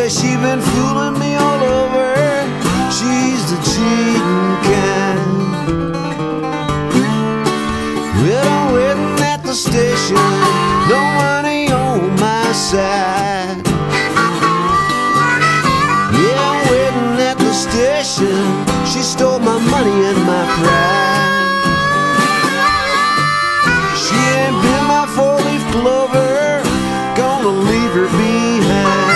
she been fooling me all over. She's the cheating kind. Well, I'm waiting at the station, no money on my side. Yeah, I'm waiting at the station. She stole my money and my pride. She ain't been my four-leaf clover, gonna leave her behind.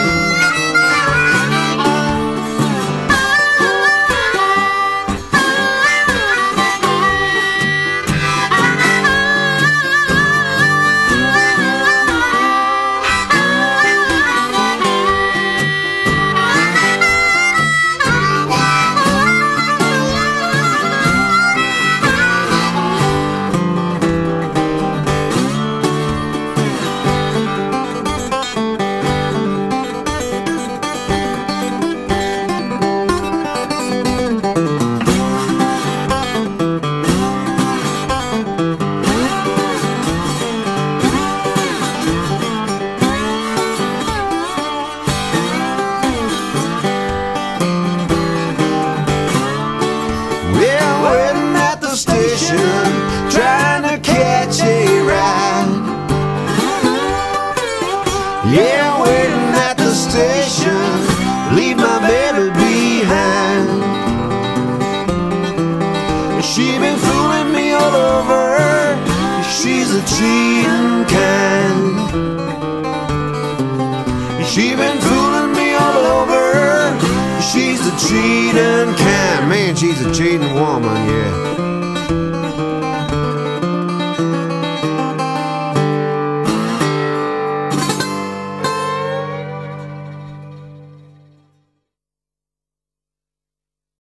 Station, trying to catch a ride. Yeah, I'm waiting at the station, leave my baby behind. She been fooling me all over, she's a cheating kind. She been fooling me all over, she's a cheating kind. Man, she's a cheating woman, yeah.